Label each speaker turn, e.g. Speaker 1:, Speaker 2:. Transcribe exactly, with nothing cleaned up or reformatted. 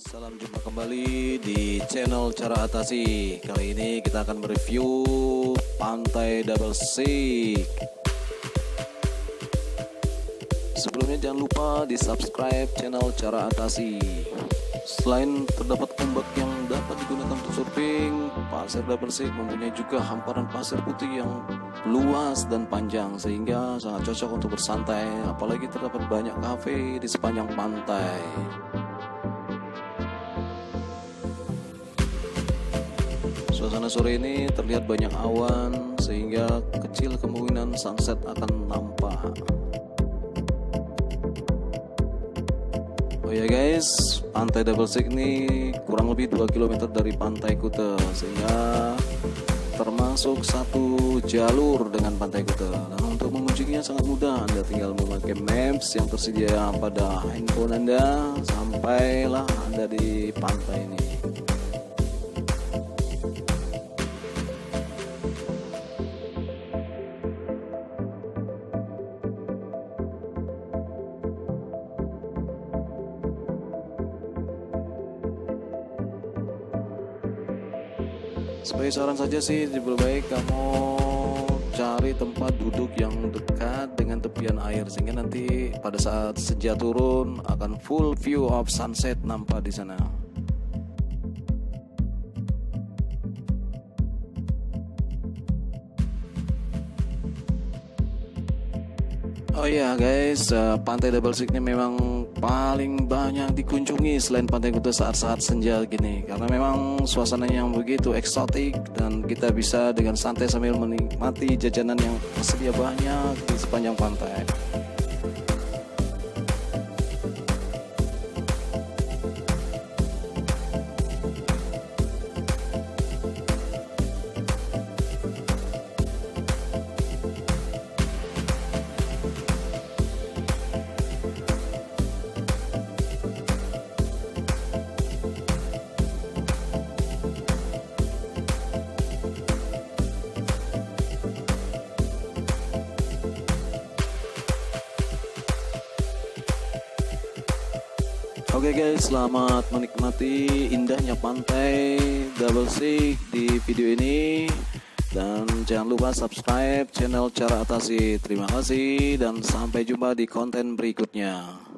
Speaker 1: Salam jumpa kembali di channel Cara Atasi. Kali ini kita akan mereview pantai Double Six. Sebelumnya jangan lupa di subscribe channel Cara Atasi. Selain terdapat ombak yang dapat digunakan untuk surfing, pasir Double Six mempunyai juga hamparan pasir putih yang luas dan panjang sehingga sangat cocok untuk bersantai. Apalagi terdapat banyak kafe di sepanjang pantai. Suasana sore ini terlihat banyak awan sehingga kecil kemungkinan sunset akan nampak. Oh ya guys, pantai Double Six ini kurang lebih dua kilometer dari pantai Kuta sehingga termasuk satu jalur dengan pantai Kuta. Dan untuk mengunjunginya sangat mudah, Anda tinggal memakai maps yang tersedia pada handphone Anda sampailah Anda di pantai ini. Sebagai saran saja sih, lebih baik kamu cari tempat duduk yang dekat dengan tepian air sehingga nanti pada saat senja turun akan full view of sunset nampak di sana. Oh iya guys, uh, pantai Double Six ini memang paling banyak dikunjungi selain pantai Kuta saat-saat senja gini, karena memang suasananya yang begitu eksotik dan kita bisa dengan santai sambil menikmati jajanan yang tersedia banyak di sepanjang pantai. Oke okay guys, selamat menikmati indahnya pantai Double Six di video ini. Dan jangan lupa subscribe channel Cara Atasi. Terima kasih dan sampai jumpa di konten berikutnya.